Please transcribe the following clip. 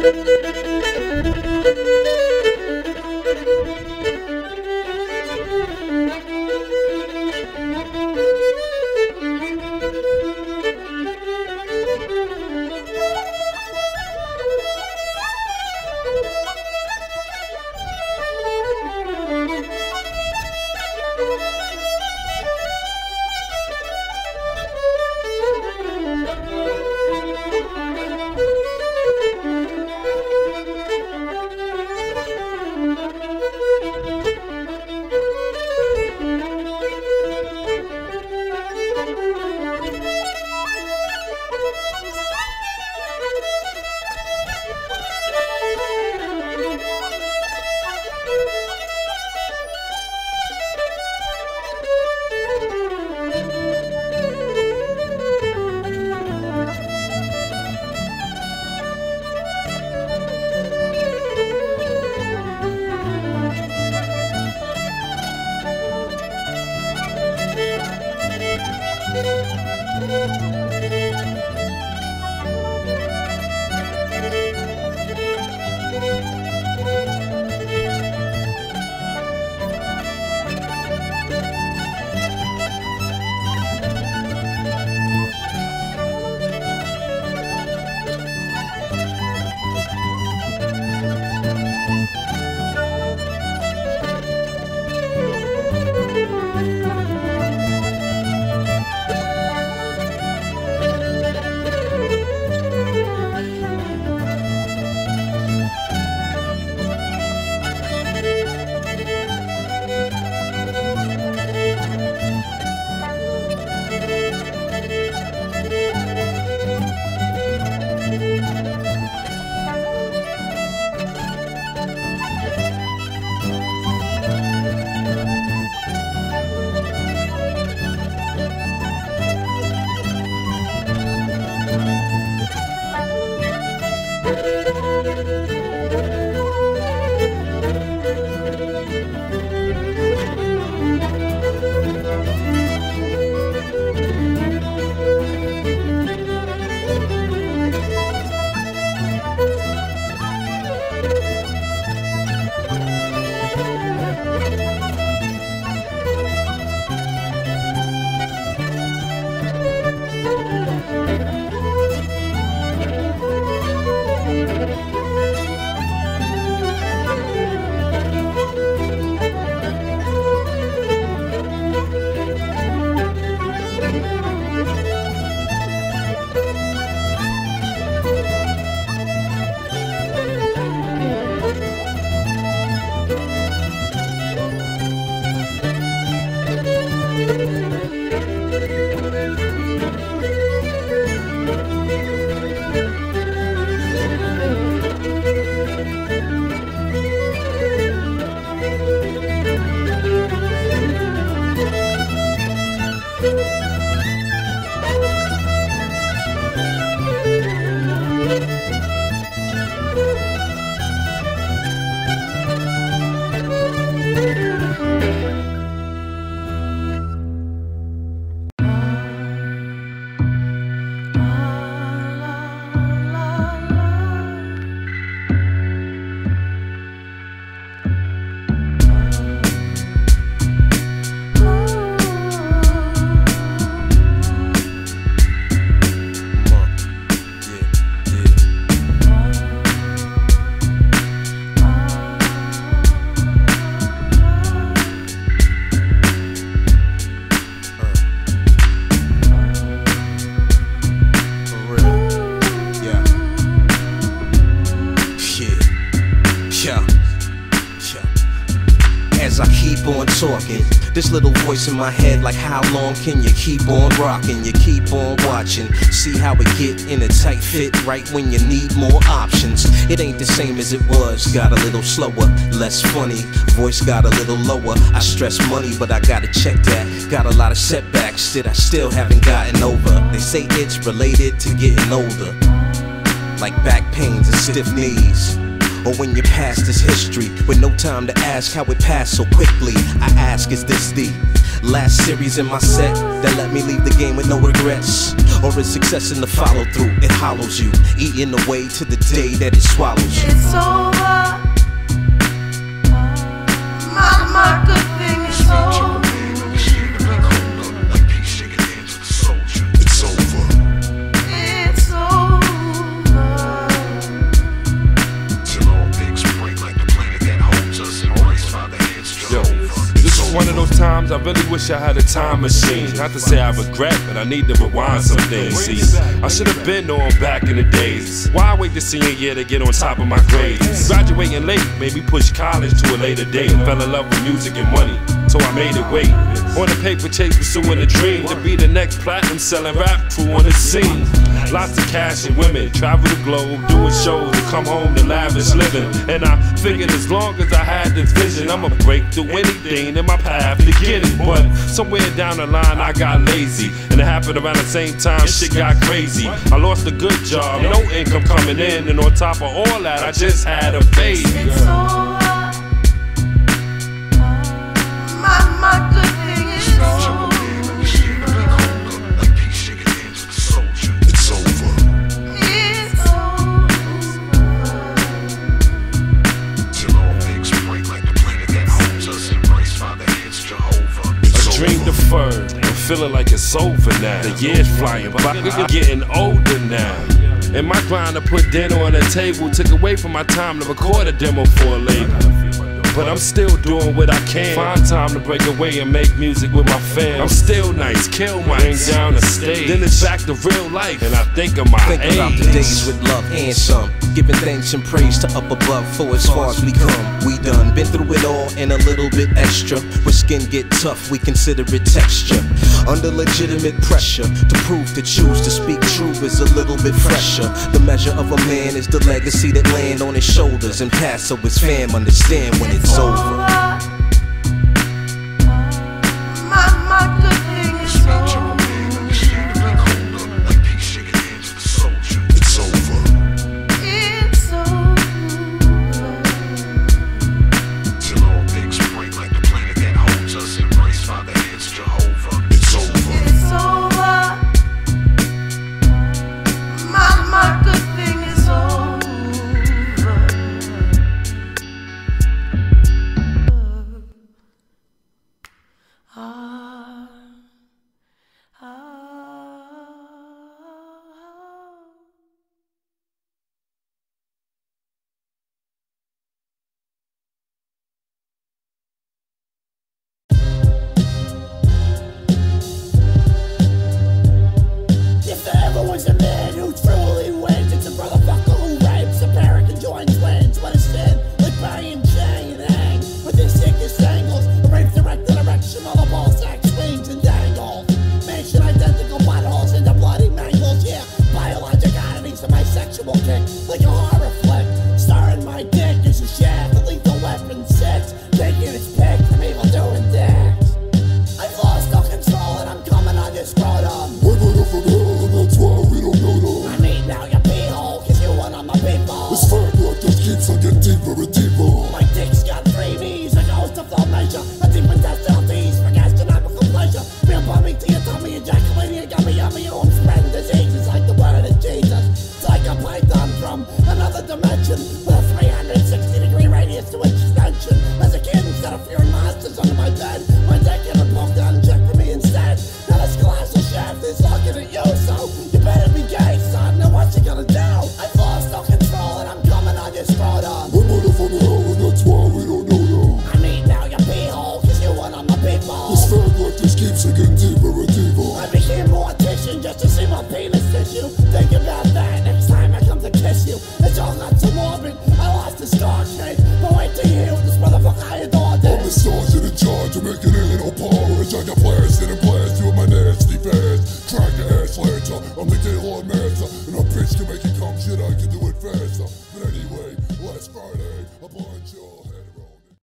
talking. This little voice in my head like, how long can you keep on rocking? You keep on watching, see how it get in a tight fit right when you need more options. It ain't the same as it was, got a little slower, less funny, voice got a little lower. I stress money, but I gotta check that. Got a lot of setbacks that I still haven't gotten over. They say it's related to getting older, like back pains and stiff knees, or when your past is history with no time to ask how it passed so quickly. I ask, is this the Last series in my set that let me leave the game with no regrets. Or is success in the follow through? It hollows you, eating away to the day that it swallows you. It's over. My good thing is over. It's over. It's over. Till all things break like the planet that holds us. Embrace Father Head's Jehovah. This is one of those times I really wish I had a time machine. Not to say I regret, but I need to rewind some things. See, I should have been on back in the days. Why wait to senior year to get on top of my grades? Graduating late made me push college to a later date. Fell in love with music and money, so I made it wait. On the paper chase, pursuing a dream to be the next platinum selling rap crew on the scene. Lots of cash and women, travel the globe, doing shows and come home to lavish living. And I figured as long as I had this vision, I'ma break through anything in my path to get it. But somewhere down the line I got lazy, and it happened around the same time shit got crazy. I lost a good job, no income coming in, and on top of all that I just had a baby. It's over. My good thing is over. It's over. It's over. Till all things break like the planet that holds us. Embrace Father Head's Jehovah. A dream deferred, I'm feeling like it's over now. The years flying by, I'm getting older now. And my grind to put dinner on the table took away from my time to record a demo for a label. But I'm still doing what I can. Find time to break away and make music with my fans. I'm still nice, kill my bring down the stage. Then it's back to real life, and I think of my Think age. about the days with love and some, giving thanks and praise to up above for as far as we come. We done been through it all and a little bit extra. When skin get tough, we consider it texture. Under legitimate pressure to prove to choose to speak true is a little bit fresher. The measure of a man is the legacy that land on his shoulders and pass so his fam understand when it's over. My good thing is over. It's over. It's over. Till all things break like the planet that holds us. Embrace Father Head's Jehovah. It's over. It's over. My good thing is over. If there ever was a man who truly wins, it's a brotherfucker who rapes a parent and joins twins. What a sin, like Barry and Jay and Hang with their sickest angles. A rape directed erection while the ball sack swings and dangles. Mansion identical potholes into bloody mangles. Yeah, biologic oddities of my sexual kick, like a horror flick. Starring my dick as a shaft, a lethal weapon 6, taking its pick from evil doing dicks. I've lost all control and I'm coming on your scrotum. We're going from hell and that's why we don't know them. I mean now you pee-hole, cause you went on my big ball. This fire blood just keeps on getting deeper and deeper. My dick's got 3 V's, a ghost of the measure, a deep intestinal D's for gastronomical pleasure. Real bumming to your tummy, ejaculating a gummy yummy. Oh, I'm spreading diseases like the word of Jesus. It's like a python from another dimension with a 360-degree radius to extension. As a kid, instead of fearing monsters under my bed, my dick had a poked out and checked for me instead. Now this colossal shaft is looking at you, so you better be gay, son. Now what you gonna do? I've lost all control and I'm coming on your scrotum. We're going from hell and that's why we don't know them. I mean now you pee-hole, cause you went on my big ball. This fire blood just keeps on getting deeper and deeper. I became mortician just to see my penis tissue. Think about that next time I come to kiss you. It's all not so morbid, I lost the scar kid. But wait till you hear what this motherfucker I adored I'm the sergeant in charge of making it no porridge. I got blasted and blast you with my nasty fast. Crack your ass lancer, I'm the Gaylord Master. And a bitch can make it come shit, I can do it faster. But anyway, last Friday, a bunch of head roll.